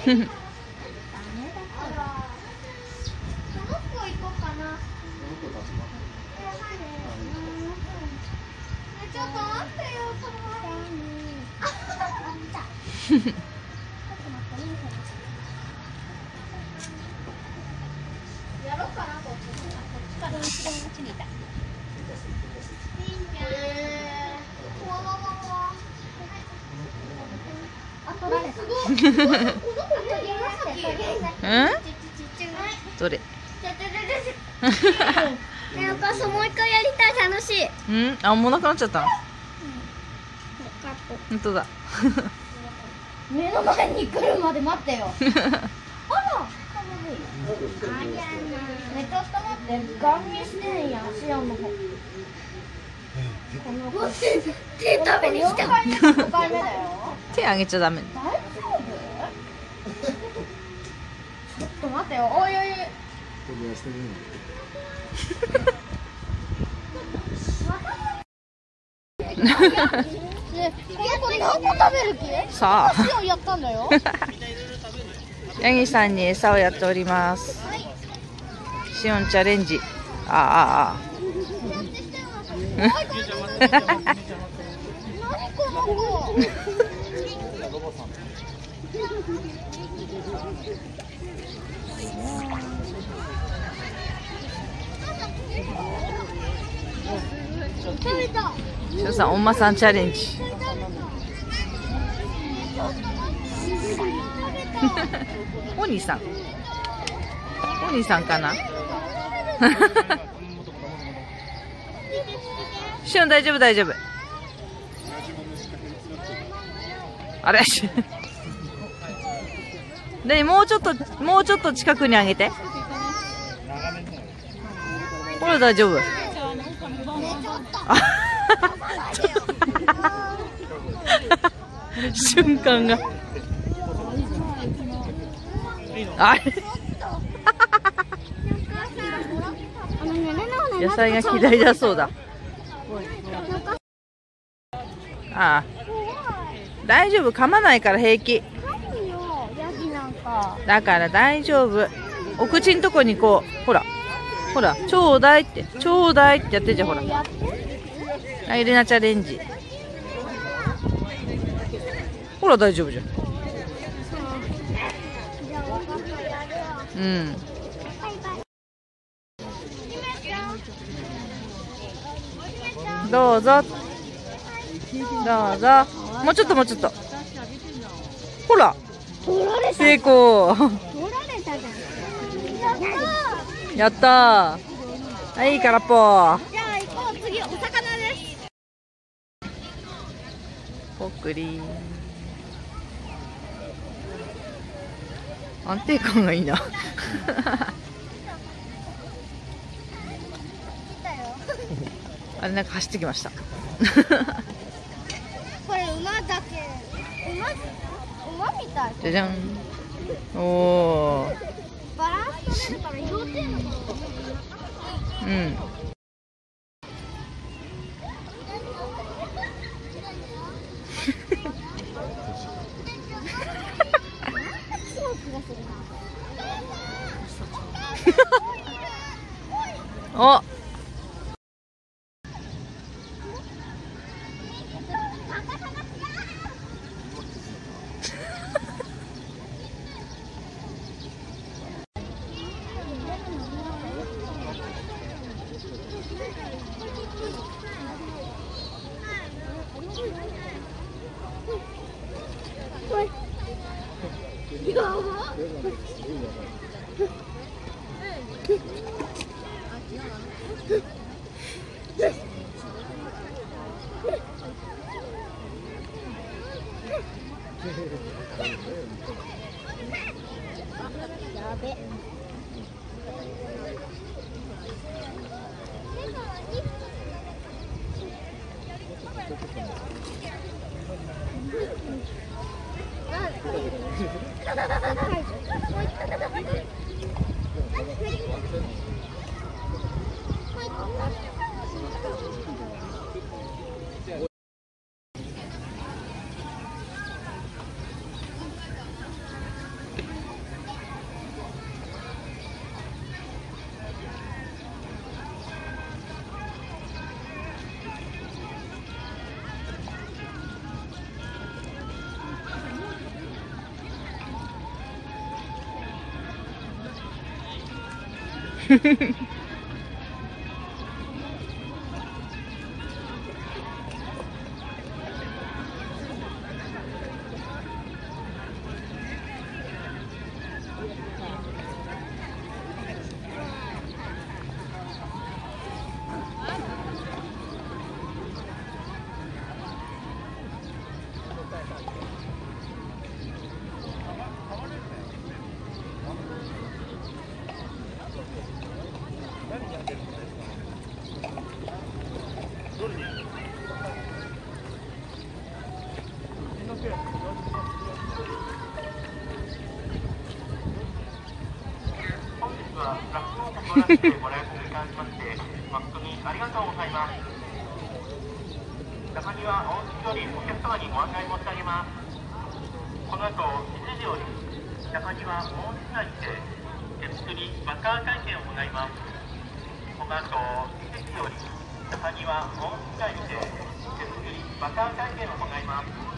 どれ？ お母さんもう一回やりたい、楽しい。 あ、もうなくなっちゃったの？本当だ。 目の前に来るまで待ってよ。あら、かわいい。ね、ちょっと待って、ガン見してんや、シオンの方。手食べに来た。5回目だよ。 手あげちゃダメ。 大丈夫？ちょっと待ってよ。おいおいおい。これ何個食べる気？ さあ。 シオンやったんだよ。 ヤギさんに餌をやっております。シオンチャレンジ。あ。 何この子。食べた。 シオンさん、おんまさんチャレンジ。お兄さん。お兄さんかな。シオン大丈夫大丈夫。あれ。で、もうちょっと近くにあげて。これ大丈夫。瞬間が。あれ。野菜が嫌いだそうだ。ああ。大丈夫、噛まないから平気。だから大丈夫。お口んとこにこう、ほら、ちょうだいって、ちょうだいってやってじゃん、ほら。はい、レナチャレンジ。ほら、大丈夫じゃん。うん。どうぞ。どうぞ。もうちょっと、もうちょっと。ほら。成功。やったー。はい、空っぽ。じゃあ行こう、次お魚です。 ぽっくり。安定感がいいな。あれ、なんか走ってきました。 これ馬だけ。馬みたい。 じゃじゃん。おお。 バランス取れるから幼稚園の子。 うん。お。 やべ。 本日は学校をご覧してご来訪いただきまして誠にありがとうございます。中庭大月よりお客様にご案内申し上げます。この後7時より中庭大月内で手作りバッカー体験を行います。この後7時より中庭大月内で手作りバッカー体験を行います。